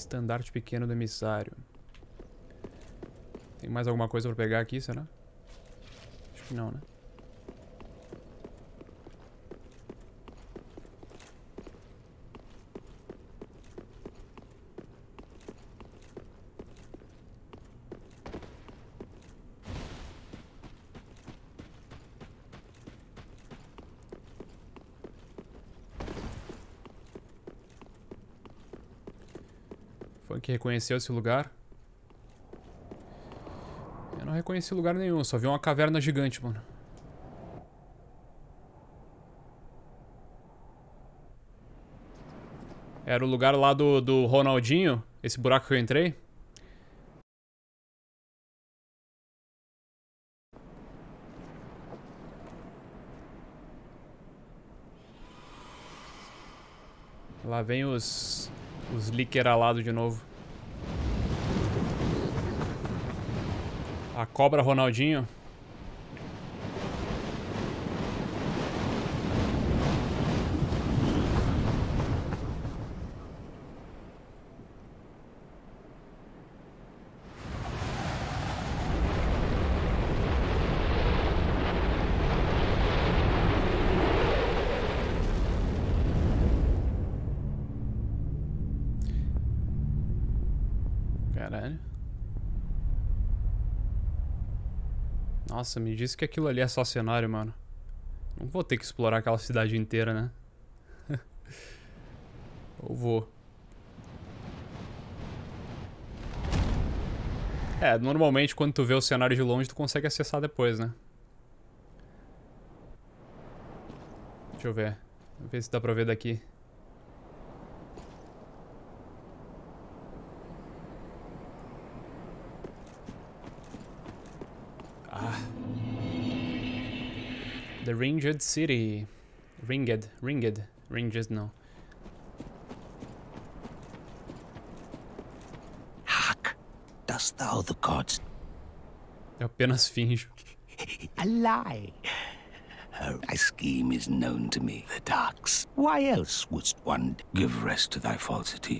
Estandarte pequeno do emissário. Tem mais alguma coisa pra pegar aqui, será? Acho que não, né? Foi que reconheceu esse lugar? Eu não reconheci lugar nenhum, só vi uma caverna gigante, mano. Era o lugar lá do Ronaldinho, esse buraco que eu entrei. Lá vem os líquer alados de novo. A cobra Ronaldinho. Caralho. Nossa, me disse que aquilo ali é só cenário, mano. Não vou ter que explorar aquela cidade inteira, né? Ou vou? É, normalmente quando tu vê o cenário de longe, tu consegue acessar depois, né? Deixa eu ver. Vou ver se dá pra ver daqui. Ah. The Ringed City. Ringed não. Hark! Dost thou the gods? Eu apenas finjo. A lie. Thy scheme is known to me, the darks. Why else wouldst one give rest to thy falsity?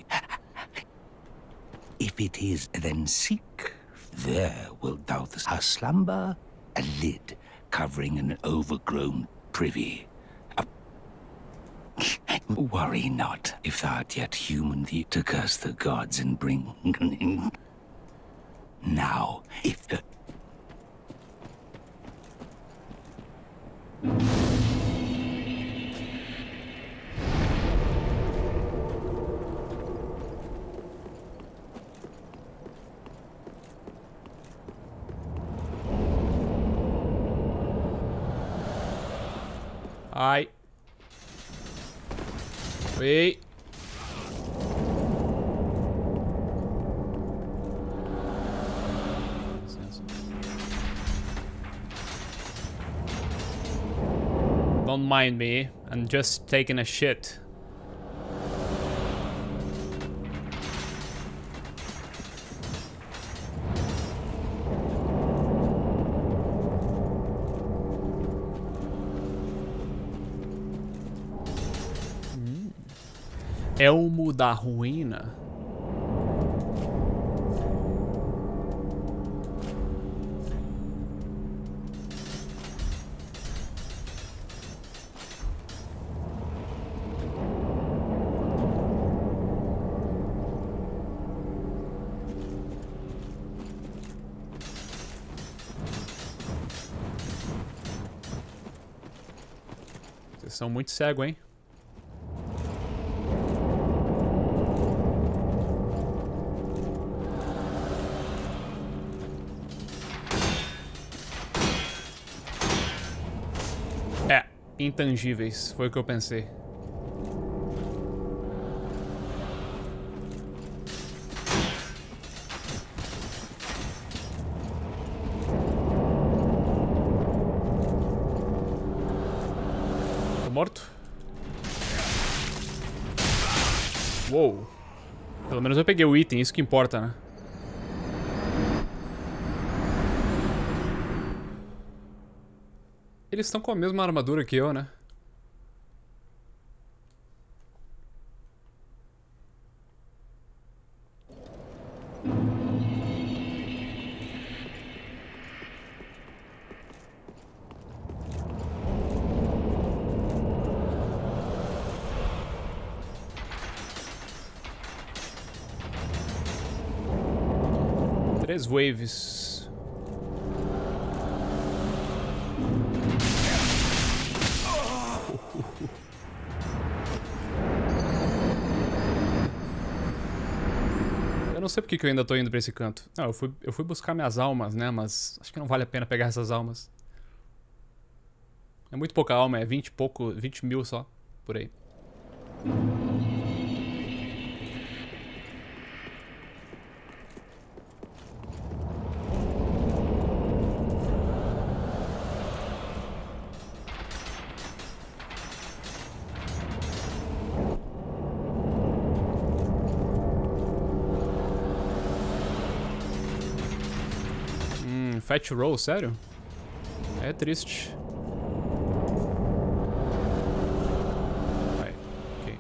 If it is, then seek. There wilt thou slumber, a lid covering an overgrown privy. Worry not, if thou art yet human, thee to curse the gods and bring. Now, if the Ai. Oi. Don't mind me. I'm just taking a shit. Elmo da Ruína. Vocês são muito cegos, hein? Intangíveis, foi o que eu pensei. Tô morto? Uou. Pelo menos eu peguei o item, isso que importa, né? Eles estão com a mesma armadura que eu, né? 3 waves. Eu não sei porque que eu ainda tô indo pra esse canto. Não, eu fui buscar minhas almas, né? Mas acho que não vale a pena pegar essas almas. É muito pouca alma, é 20 mil só, por aí. Fat Roll, sério? É triste. Vai, ok.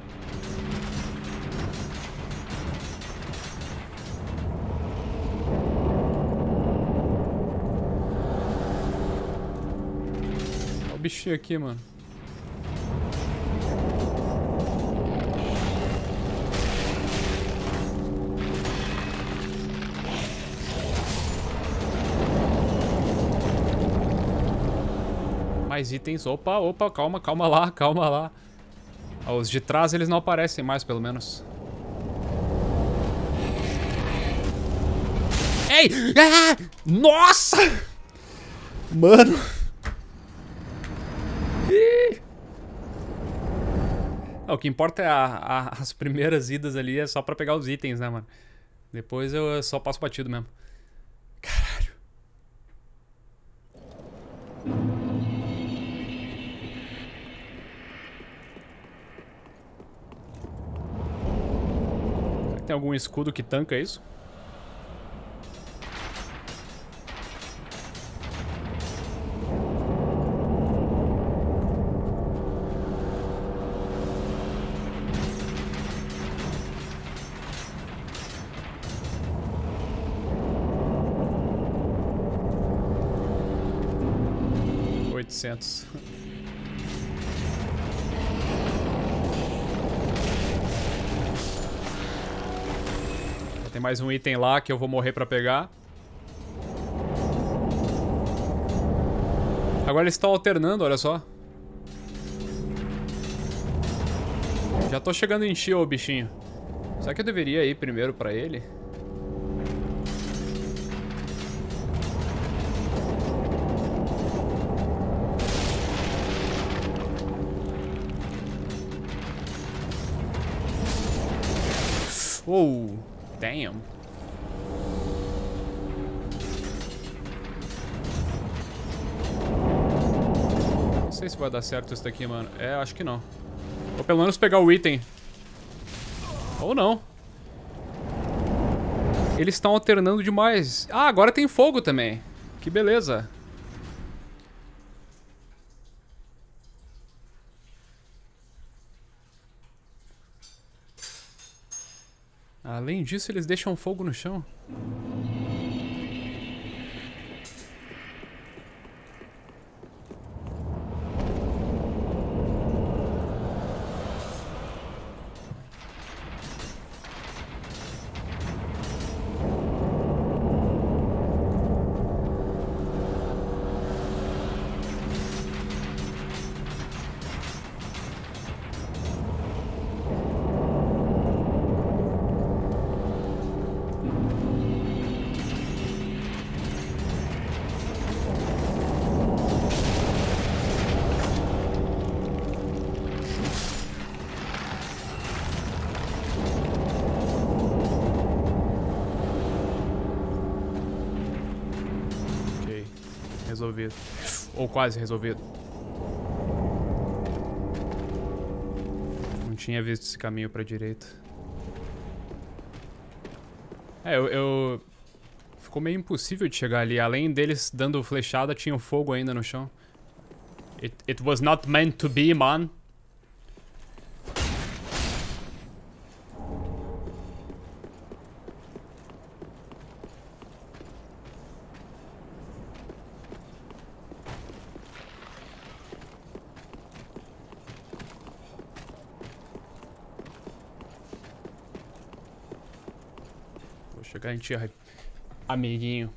Olha o bichinho aqui, mano. Mais itens. Opa, opa, calma, calma lá, calma lá. Ó, os de trás eles não aparecem mais, pelo menos. Ei! Ah! Nossa! Mano! Não, o que importa é as primeiras idas ali, é só pra pegar os itens, né, mano? Depois eu só passo batido mesmo. Caralho. Tem algum escudo que tanca isso? $800. Tem mais um item lá que eu vou morrer pra pegar. Agora eles estão alternando, olha só. Já tô chegando em Shio, o bichinho. Será que eu deveria ir primeiro pra ele? Oh, damn. Não sei se vai dar certo isso daqui, mano. É, acho que não. Ou pelo menos pegar o item. Ou não. Eles estão alternando demais. Ah, agora tem fogo também. Que beleza. Além disso, eles deixam fogo no chão. Resolvido. Ou quase resolvido. Não tinha visto esse caminho pra direita. É, ficou meio impossível de chegar ali. Além deles dando flechada, tinha um fogo ainda no chão. It was not meant to be, man. Chegar em ti, amiguinho.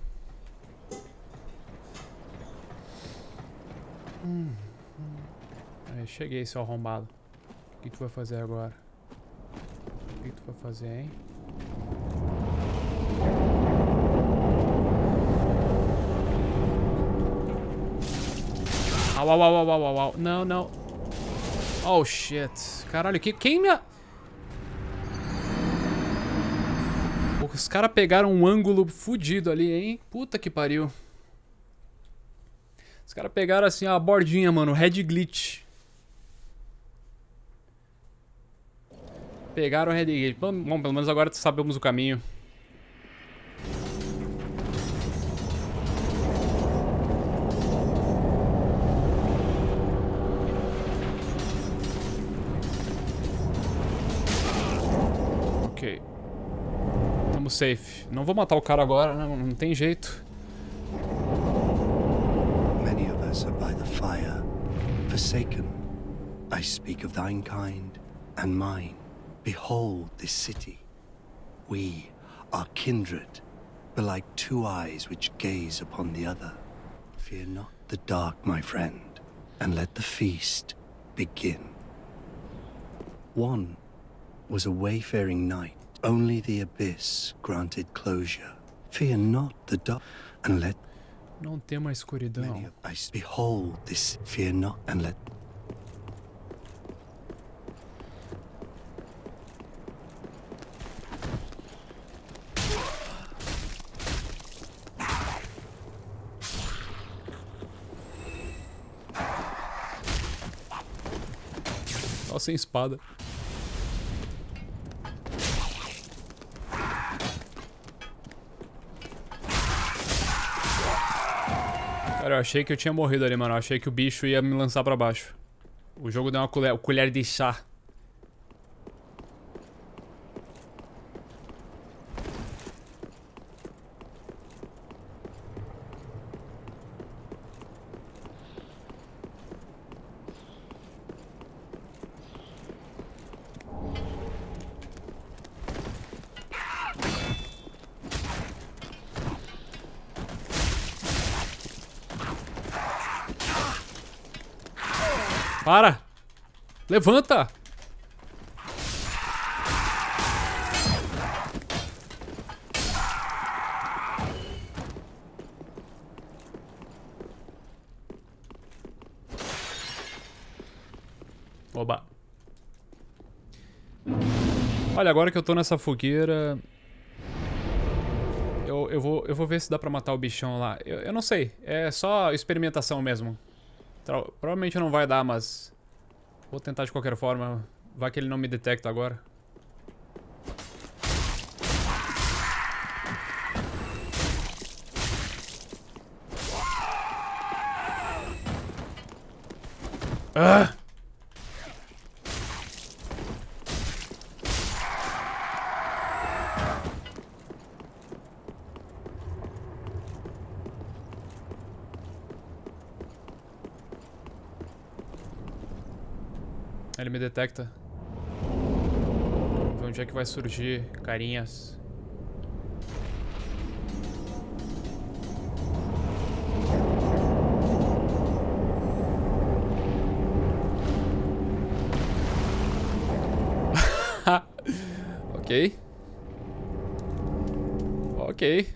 Aí, cheguei, seu arrombado. O que tu vai fazer agora? O que tu vai fazer, hein? Au, au, au, au, au, au, au. Não, não. Oh, shit. Caralho, quem me... Os caras pegaram um ângulo fudido ali, hein? Puta que pariu. Os caras pegaram assim a bordinha, mano. Red glitch. Pegaram o red glitch. Bom, pelo menos agora sabemos o caminho. Ok. Tamo safe. Não vou matar o cara agora, não tem jeito. Many of us are by the fire, forsaken. I speak of thine kind and mine. Behold this city. We are kindred, but like two eyes which gaze upon the other. Fear not the dark, my friend, and let the feast begin. One was a wayfaring knight. Only the abyss granted closure. Fear not the dark, and let... Não tem uma escuridão. Behold this. Fear not, and let... Só sem espada. Cara, eu achei que eu tinha morrido ali, mano. Eu achei que o bicho ia me lançar pra baixo. O jogo deu uma colher de chá. Para! Levanta! Oba. Olha, agora que eu tô nessa fogueira... Eu vou ver se dá pra matar o bichão lá. Eu não sei. É só experimentação mesmo. Provavelmente não vai dar, mas... Vou tentar de qualquer forma. Vai que ele não me detecta agora. Ah! Ele me detecta. Vamos ver onde é que vai surgir carinhas. Ok. Ok.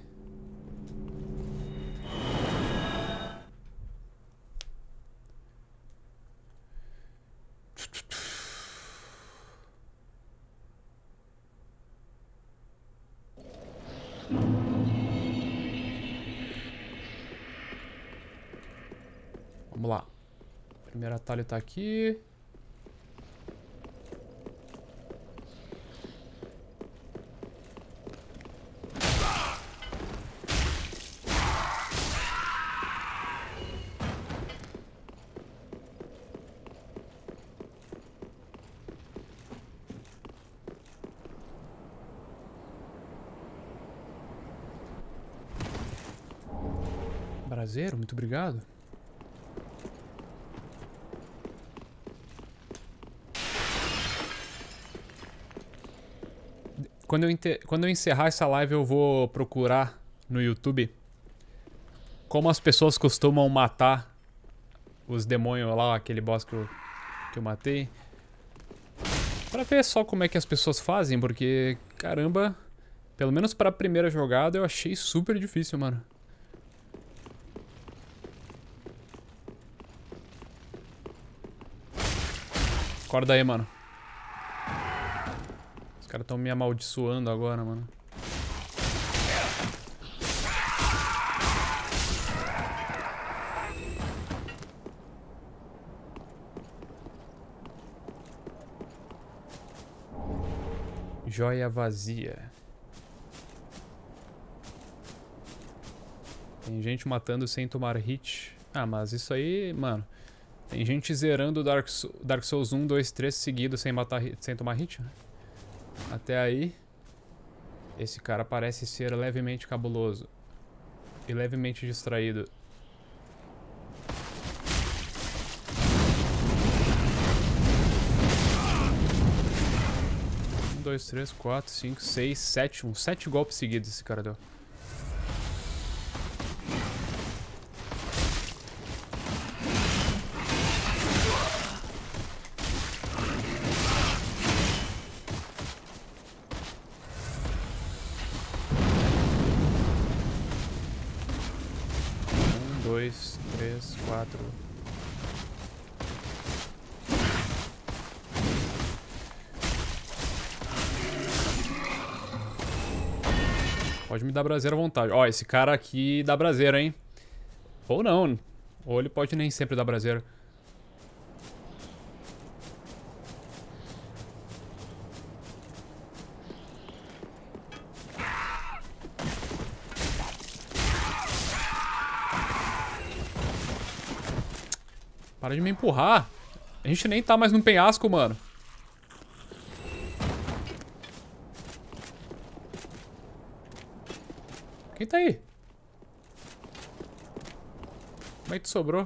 Vamos lá. O primeiro atalho tá aqui. Braseiro, muito obrigado. Quando eu encerrar essa live, eu vou procurar no YouTube como as pessoas costumam matar os demônios lá, aquele boss que eu matei. Pra ver só como é que as pessoas fazem, porque, caramba, pelo menos pra primeira jogada eu achei super difícil, mano. Acorda aí, mano. Os caras tão me amaldiçoando agora, mano. Joia vazia. Tem gente matando sem tomar hit. Ah, mas isso aí, mano. Tem gente zerando Dark Souls 1, 2, 3 seguidos sem tomar hit, né? Até aí, esse cara parece ser levemente cabuloso. E levemente distraído. Um, dois, três, quatro, cinco, seis, sete. Uns 7 golpes seguidos esse cara deu. Dois, três, quatro. Pode me dar braseira à vontade. Ó, esse cara aqui dá braseira, hein? Ou não. Ou ele pode nem sempre dar braseira. Para de me empurrar. A gente nem tá mais num penhasco, mano. Quem tá aí? Como é que tu sobrou?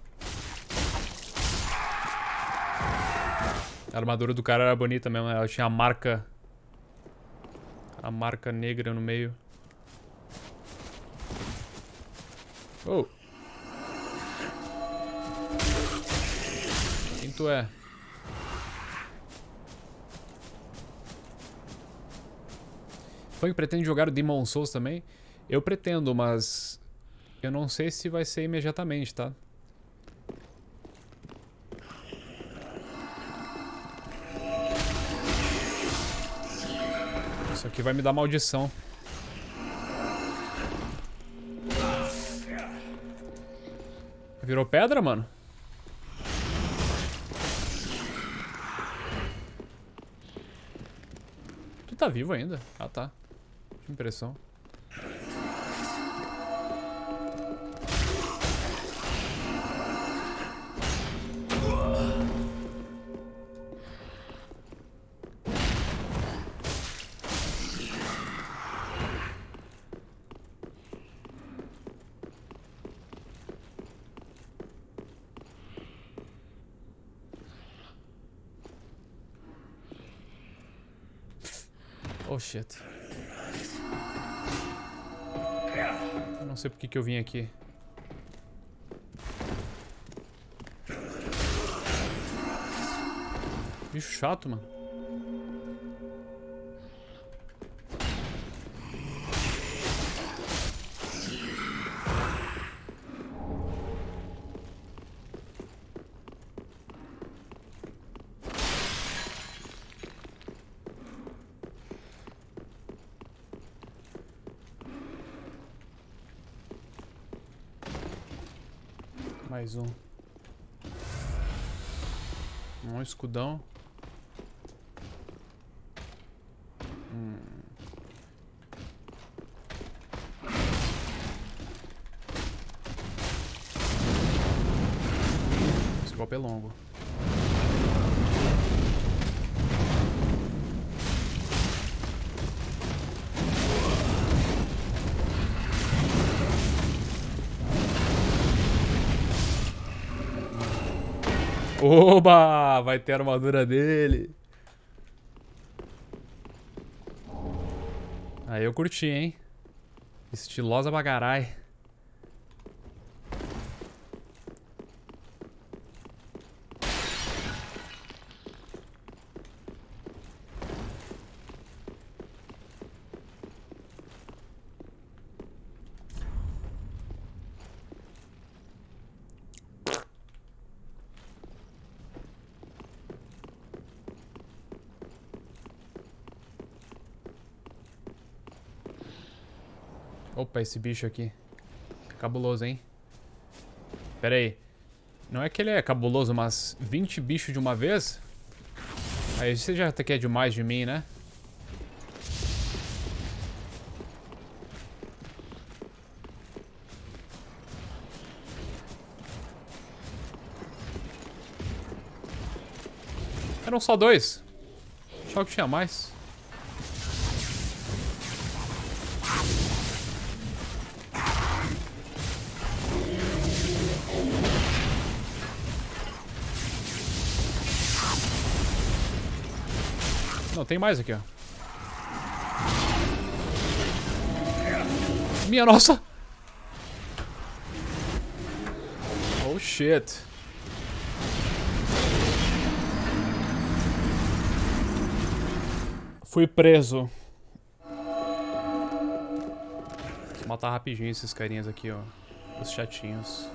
A armadura do cara era bonita mesmo. Ela tinha a marca... A marca negra no meio. Oh! Quem tu é? Funk pretende jogar o Demon Souls também? Eu pretendo, mas eu não sei se vai ser imediatamente, tá? Isso aqui vai me dar maldição. Virou pedra, mano? Tu tá vivo ainda? Ah, tá. Que impressão. Oh, shit. Eu não sei por que eu vim aqui. Bicho chato, mano. Mais um. Um escudão. Esse golpe é longo. Oba! Vai ter a armadura dele. Aí eu curti, hein? Estilosa bagarai. Opa, esse bicho aqui. Cabuloso, hein? Pera aí. Não é que ele é cabuloso, mas 20 bichos de uma vez? Aí você já quer demais de mim, né? Eram só 2. Achava que tinha mais. Não, tem mais aqui, ó. Minha nossa! Oh, shit. Fui preso. Vou matar rapidinho esses carinhas aqui, ó. Os chatinhos.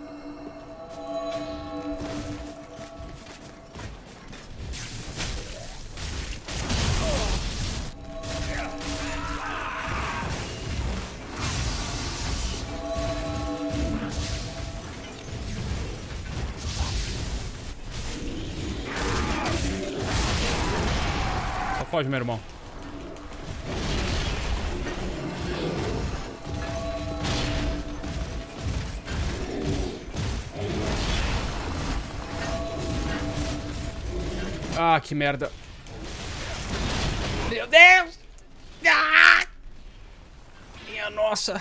Foge, meu irmão. Ah, que merda. Meu Deus! Ah! Minha nossa.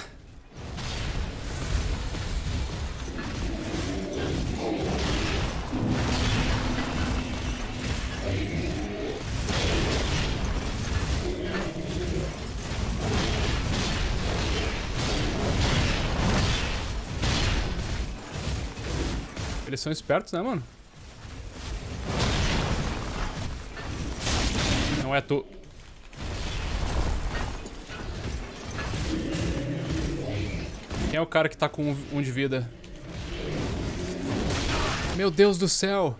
Eles são espertos, né, mano? Não é tu. Quem é o cara que tá com 1 de vida? Meu Deus do céu!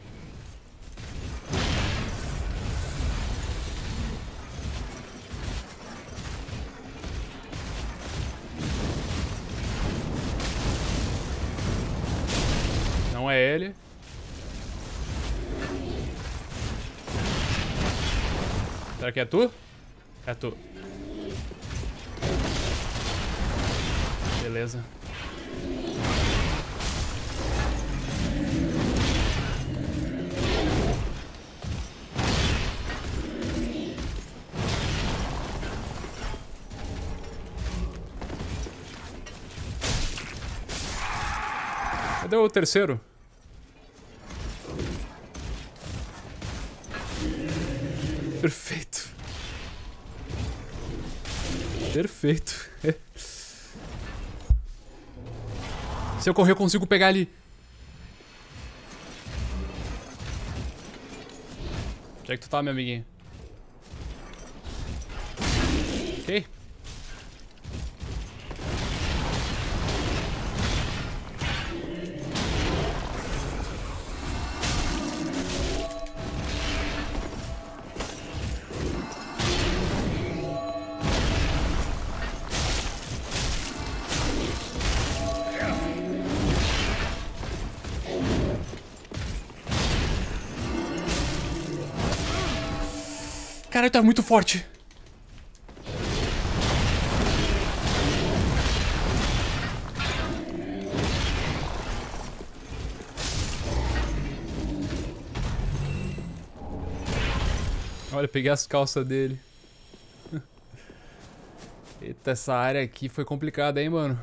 Não é ele. Será que é tu? É tu. Beleza. Cadê o terceiro? Perfeito. Perfeito. Se eu correr, eu consigo pegar ali. Onde é que tu tá, meu amiguinho? Ok. Caralho, tá muito forte. Olha, peguei as calças dele. Eita, essa área aqui foi complicada, hein, mano.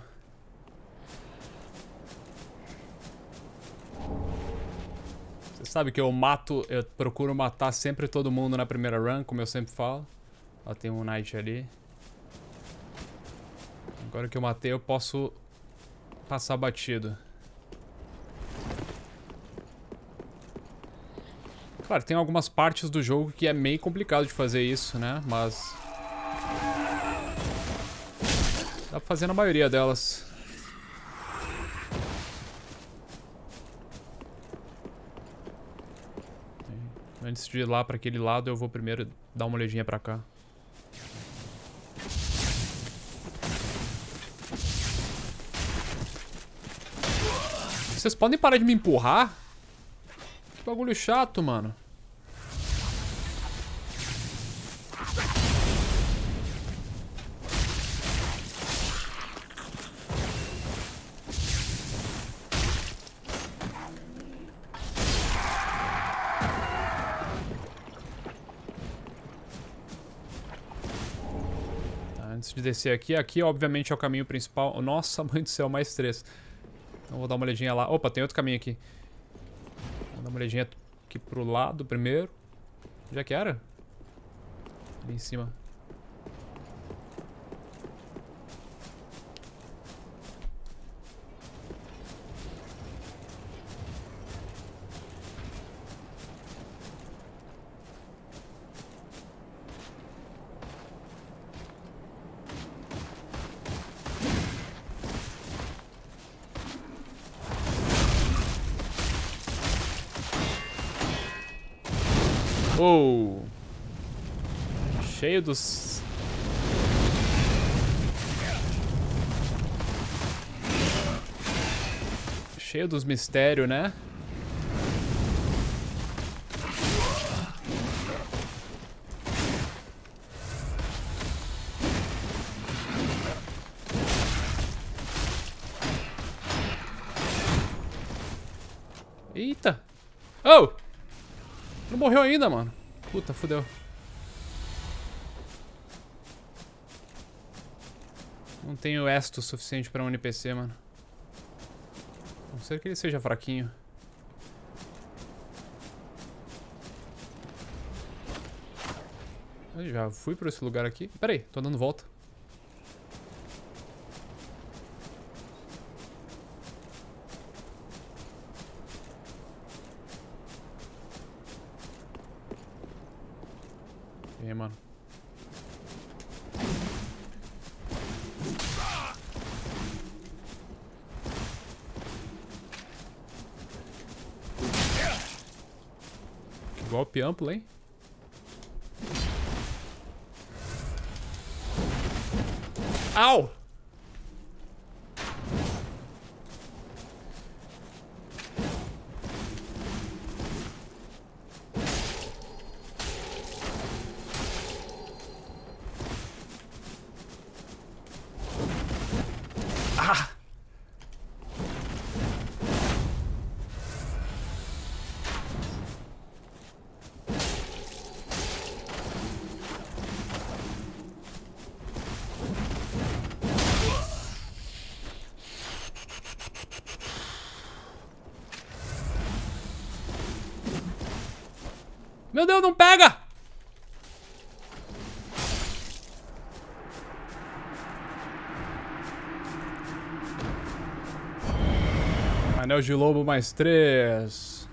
Você sabe que eu procuro matar sempre todo mundo na primeira run, como eu sempre falo. Ó, tem um Knight ali. Agora que eu matei, eu posso passar batido. Claro, tem algumas partes do jogo que é meio complicado de fazer isso, né? Mas dá pra fazer na maioria delas. Antes de ir lá pra aquele lado, eu vou primeiro dar uma olhadinha pra cá. Vocês podem parar de me empurrar? Que bagulho chato, mano. Antes de descer aqui obviamente é o caminho principal. Nossa, mãe do céu, mais 3. Então vou dar uma olhadinha lá. Opa, tem outro caminho aqui. Vou dar uma olhadinha aqui pro lado primeiro. Já que era? Ali em cima. Oh! Cheio dos... Cheio dos mistérios, né? Eita! Oh! Não morreu ainda, mano. Puta, fudeu. Não tenho esto suficiente pra um NPC, mano. A não ser que ele seja fraquinho. Eu já fui pra esse lugar aqui. Pera aí, tô dando volta. E aí, mano? Que golpe amplo, hein? Au! Ah! Meu Deus, não pega! Anel de lobo mais 3.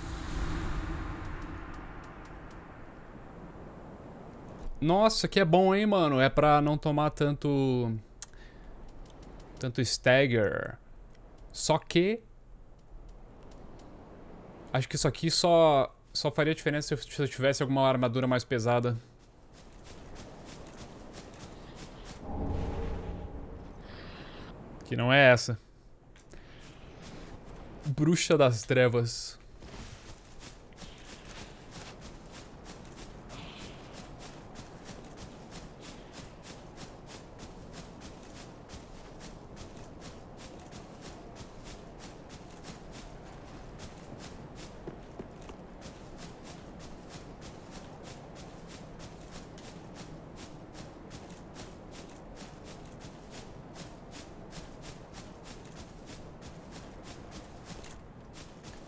Nossa, que é bom, hein, mano? É pra não tomar tanto stagger. Só que acho que isso aqui só faria diferença se eu tivesse alguma armadura mais pesada. Que não é essa. Bruxa das Trevas.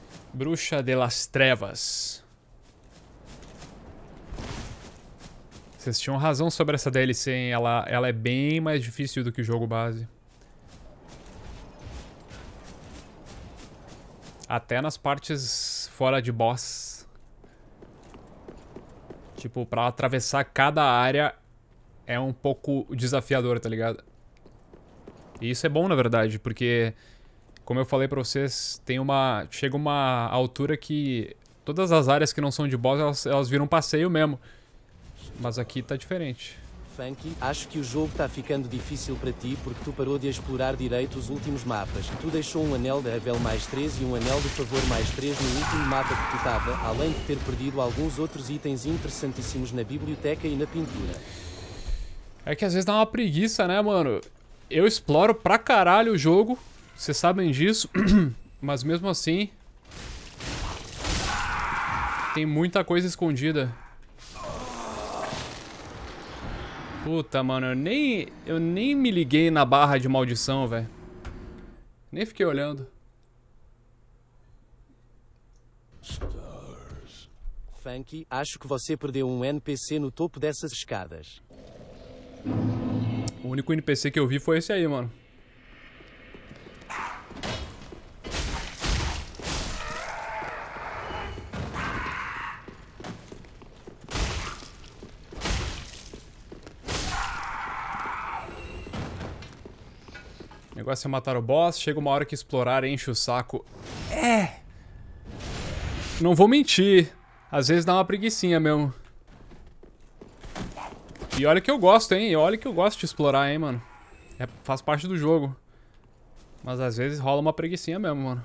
Bruxa de las Trevas. Vocês tinham razão sobre essa DLC, hein? Ela é bem mais difícil do que o jogo base. Até nas partes fora de boss. Tipo, pra atravessar cada área é um pouco desafiador, tá ligado? E isso é bom, na verdade, porque, como eu falei pra vocês, chega uma altura que todas as áreas que não são de boss, elas viram passeio mesmo. Mas aqui tá diferente. Funky, acho que o jogo tá ficando difícil para ti porque tu parou de explorar direito os últimos mapas. Tu deixou um anel de Abel mais 3 e um anel de favor mais 3 no último mapa que tu tava, além de ter perdido alguns outros itens interessantíssimos na biblioteca e na pintura. É que às vezes dá uma preguiça, né, mano? Eu exploro pra caralho o jogo, vocês sabem disso, mas mesmo assim tem muita coisa escondida. Puta, mano, eu nem me liguei na barra de maldição, velho. Nem fiquei olhando. Funky, acho que você perdeu um NPC no topo dessas escadas. O único NPC que eu vi foi esse aí, mano. O negócio é matar o boss, chega uma hora que explorar enche o saco. Não vou mentir. Às vezes dá uma preguicinha mesmo. E olha que eu gosto, hein? E olha que eu gosto de explorar, hein, mano. Faz parte do jogo. Mas às vezes rola uma preguicinha mesmo, mano.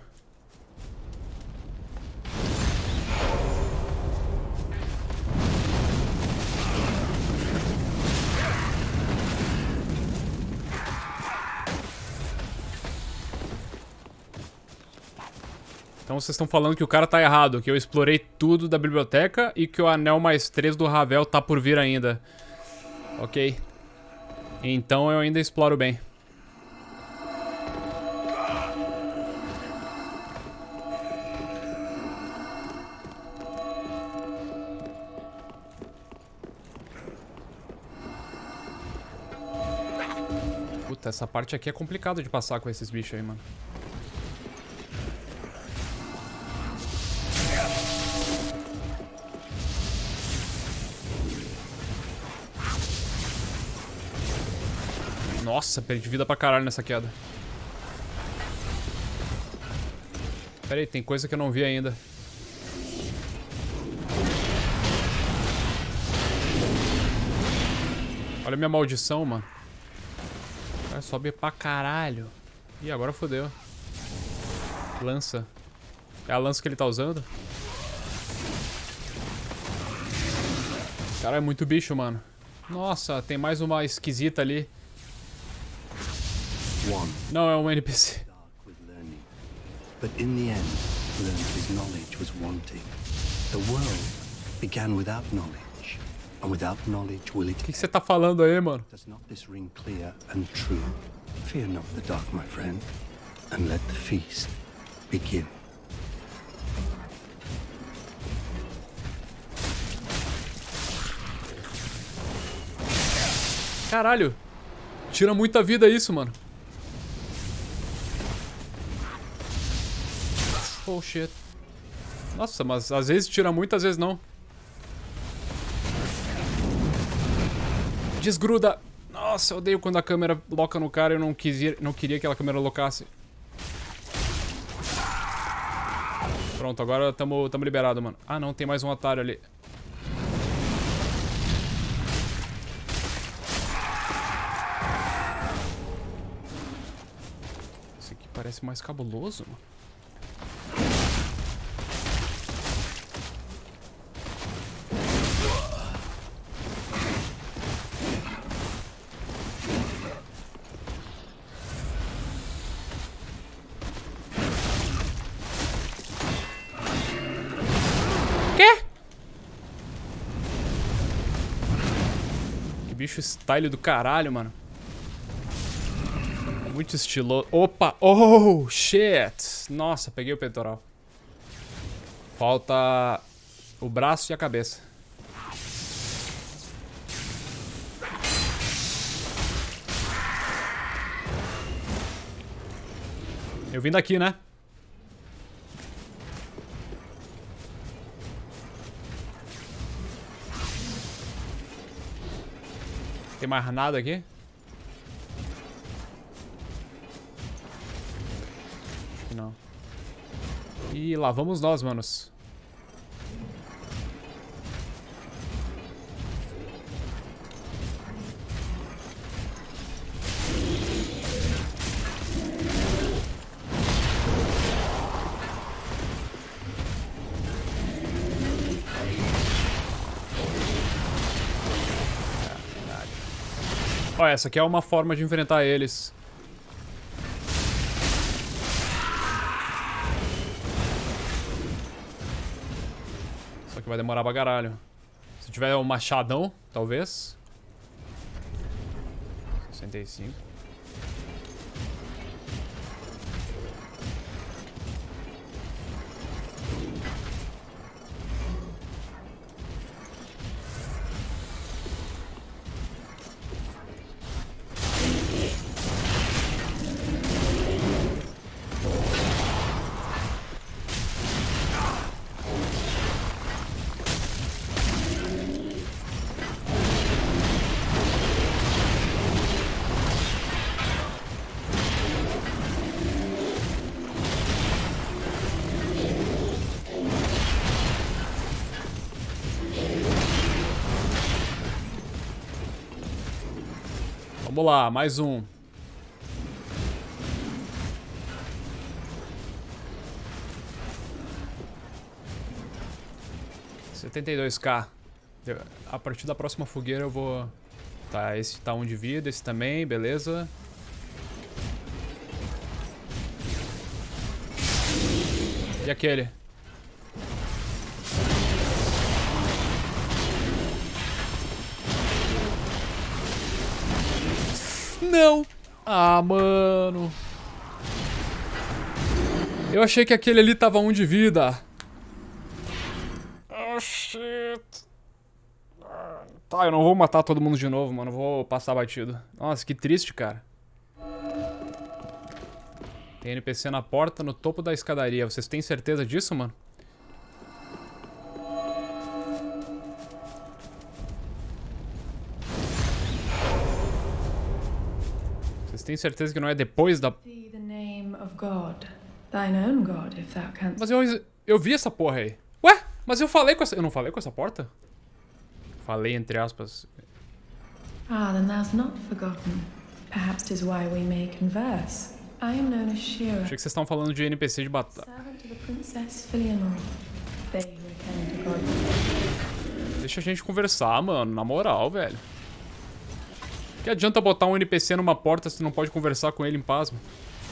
Então vocês estão falando que o cara tá errado, que eu explorei tudo da biblioteca e que o anel mais 3 do Ravel tá por vir ainda. Ok. Então eu ainda exploro bem. Puta, essa parte aqui é complicado de passar com esses bichos aí, mano. Nossa, perdi vida pra caralho nessa queda. Pera aí, tem coisa que eu não vi ainda. Olha a minha maldição, mano. Vai subir pra caralho. Ih, agora fodeu. Lança. É a lança que ele tá usando? Cara, é muito bicho, mano. Nossa, tem mais uma esquisita ali. Não, é um NPC. But in the end, learned his knowledge was wanting. The world began without knowledge, and without knowledge will it. O que você tá falando aí, mano? Does not this ring clear and true? Fear not the dark, my friend, and let the feast begin. Caralho. Tira muita vida isso, mano. Oh, shit. Nossa, mas às vezes tira muito, às vezes não. Desgruda. Nossa, eu odeio quando a câmera loca no cara e eu não queria que a câmera locasse. Pronto, agora tamo liberado, mano. Ah, não, tem mais um atalho ali. Esse aqui parece mais cabuloso, mano. Bicho style do caralho, mano. Muito estiloso. Opa! Oh, shit! Nossa, peguei o peitoral. Falta o braço e a cabeça. Eu vim daqui, né? Tem mais nada aqui? Acho que não. E lá vamos nós, manos. Ó, essa aqui é uma forma de enfrentar eles. Só que vai demorar pra caralho. Se tiver um machadão, talvez. 65. Vamos lá, mais um. $72k. A partir da próxima fogueira eu vou... Tá, esse tá 1 de vida, esse também, beleza. E aquele? Não! Ah, mano. Eu achei que aquele ali tava 1 de vida. Oh, shit. Tá, eu não vou matar todo mundo de novo, mano. Vou passar batido. Nossa, que triste, cara. Tem NPC na porta, no topo da escadaria. Vocês têm certeza disso, mano? Vocês têm certeza que não é depois da... Mas eu vi essa porra aí. Ué? Mas eu falei com essa... Eu não falei com essa porta? Falei entre aspas. Ah, then thou's not forgotten. Perhaps 'tis why we may converse. I am known as Shira. Achei que vocês estavam falando de NPC de batalha. Servant to the Princess Filianor. They who attend to God. Deixa a gente conversar, mano. Na moral, velho. Que adianta botar um NPC numa porta se não pode conversar com ele em paz, mano?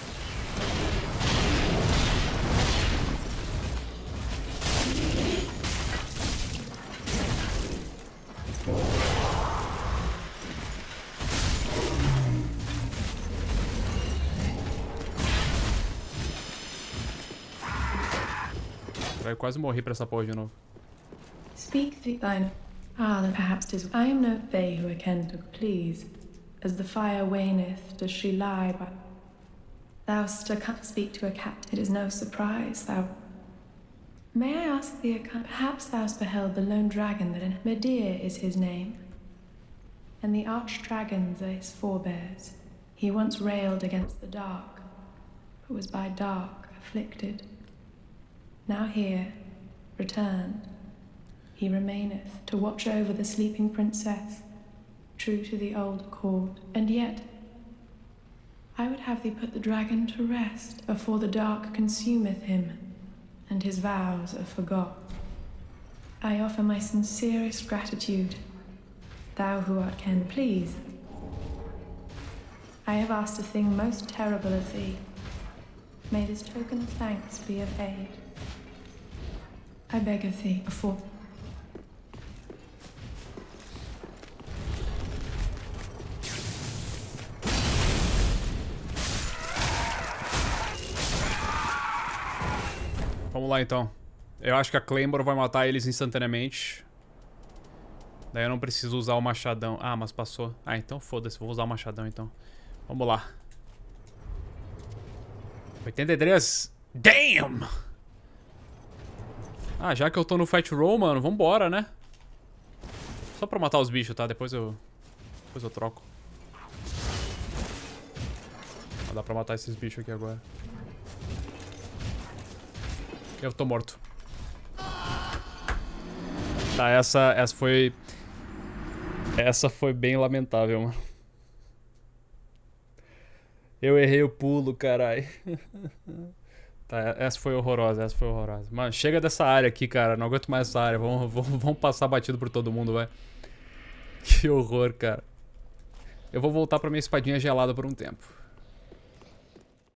Vai quase morrer pra essa porra de novo. Speak thine. Ah, then perhaps 'tis I am no they who attend to please. As the fire waneth, does she lie by... Thou'st speak to a captain, it is no surprise, thou... May I ask thee, perhaps thou'st beheld the lone dragon that in Medea is his name, and the arch-dragons are his forebears. He once railed against the dark, but was by dark afflicted. Now here, returned, he remaineth to watch over the sleeping princess, true to the old accord. And yet, I would have thee put the dragon to rest before the dark consumeth him, and his vows are forgot. I offer my sincerest gratitude, thou who art can please. I have asked a thing most terrible of thee. May this token of thanks be of aid. I beg of thee, before... Vamos lá, então. Eu acho que a Claymore vai matar eles instantaneamente. Daí eu não preciso usar o machadão. Ah, mas passou. Ah, então foda-se. Vou usar o machadão, então. Vamos lá. 83. Damn! Ah, já que eu tô no fight roll, mano, vambora, né? Só pra matar os bichos, tá? Depois eu troco. Dá pra matar esses bichos aqui agora. Eu tô morto. Tá, essa foi... Essa foi bem lamentável, mano. Eu errei o pulo, carai. Tá, essa foi horrorosa, essa foi horrorosa. Mano, chega dessa área aqui, cara. Não aguento mais essa área. Vamos passar batido por todo mundo, vai. Que horror, cara. Eu vou voltar pra minha espadinha gelada por um tempo.